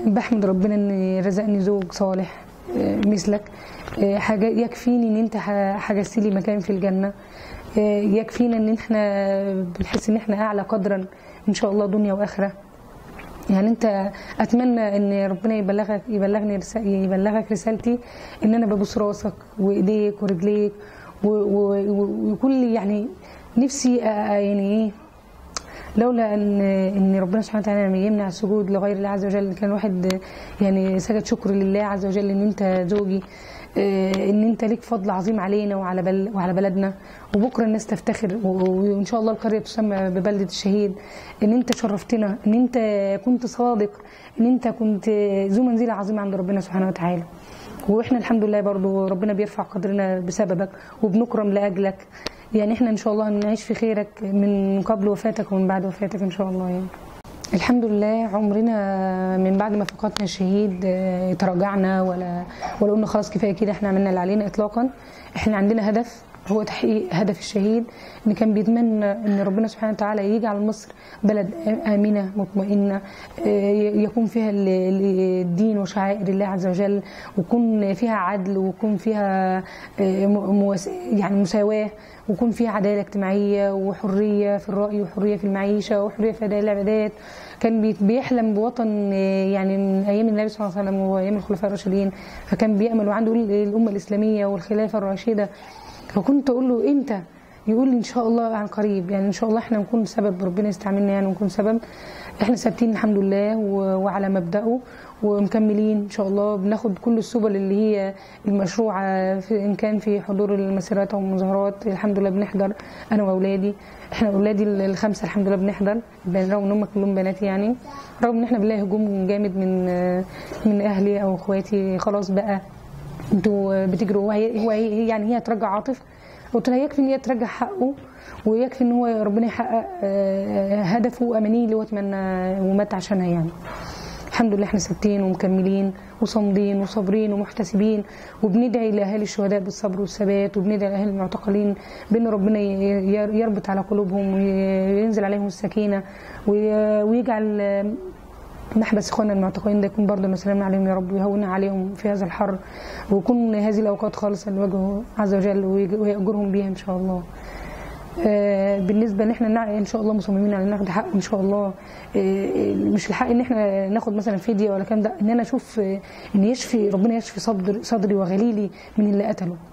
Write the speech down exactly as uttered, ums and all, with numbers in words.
بحمد ربنا ان رزقني زوج صالح مثلك. حاجه يكفيني ان انت حجزت لي مكان في الجنه، يكفينا ان احنا بنحس ان احنا اعلى قدرا ان شاء الله دنيا واخره. يعني انت اتمنى ان ربنا يبلغك يبلغني يبلغك رسالتي، ان انا ببوس راسك وايديك ورجليك وكل يعني نفسي يعني ايه، لولا ان ان ربنا سبحانه وتعالى يمنع السجود لغير الله عز وجل كان الواحد يعني سجد شكر لله عز وجل ان انت زوجي، ان انت ليك فضل عظيم علينا وعلى بل وعلى بلدنا، وبكره الناس تفتخر وان شاء الله القريه تسمى ببلده الشهيد. ان انت شرفتنا، ان انت كنت صادق، ان انت كنت ذو منزله عظيمه عند ربنا سبحانه وتعالى. واحنا الحمد لله برضو ربنا بيرفع قدرنا بسببك وبنكرم لاجلك. يعني احنا ان شاء الله هنعيش في خيرك من قبل وفاتك ومن بعد وفاتك ان شاء الله. يعني الحمد لله عمرنا من بعد ما فقدنا الشهيد تراجعنا ولا ولا قلنا خلاص كفايه كده احنا عملنا اللي علينا اطلاقا. احنا عندنا هدف هو تحقيق هدف الشهيد، ان كان بيتمنى ان ربنا سبحانه وتعالى يجعل مصر بلد امنه مطمئنه يكون فيها الدين وشعائر الله عز وجل، ويكون فيها عدل ويكون فيها يعني مساواه، ويكون فيها عداله اجتماعيه وحريه في الراي وحريه في المعيشه وحريه في اداء العبادات. كان بيحلم بوطن يعني من ايام النبي صلى الله عليه وسلم وايام الخلفاء الراشدين، فكان بيامل وعنده الامه الاسلاميه والخلافه الراشده. فكنت اقول له امتى؟ يقول لي ان شاء الله عن قريب، يعني ان شاء الله احنا نكون سبب، ربنا يستعملنا يعني ونكون سبب. احنا ثابتين الحمد لله وعلى مبدأه ومكملين ان شاء الله، بناخد كل السبل اللي هي المشروعه في ان كان في حضور المسيرات او المظاهرات. الحمد لله بنحضر انا واولادي، احنا اولادي الخمسه الحمد لله بنحضر رغم ان هم كلهم بنات، يعني رغم ان احنا بنلاقي هجوم جامد من من اهلي او اخواتي. خلاص بقى انتوا بتجروا، هو يعني هي ترجع عاطف. قلت لها يكفي ان هي ترجع حقه، ويكفي ان هو ربنا يحقق هدفه وامانيه اللي هو اتمنى ومات عشانها. يعني الحمد لله احنا ثابتين ومكملين وصامدين وصابرين ومحتسبين، وبندعي لاهالي الشهداء بالصبر والثبات، وبندعي لاهالي المعتقلين بان ربنا يربط على قلوبهم وينزل عليهم السكينه، ويجعل محبس اخواننا المعتقلين ده يكون برضه سلام عليهم يا رب، ويهون عليهم في هذا الحر، ويكون هذه الاوقات خالصه لوجهه عز وجل ويأجرهم بيها ان شاء الله. آه بالنسبه ان احنا ان شاء الله مصممين على ناخد حق ان شاء الله. آه مش الحق ان احنا ناخد مثلا فديه ولا كام، ده ان انا اشوف آه ان يشفي ربنا يشفي صدر صدري وغليلي من اللي قتله.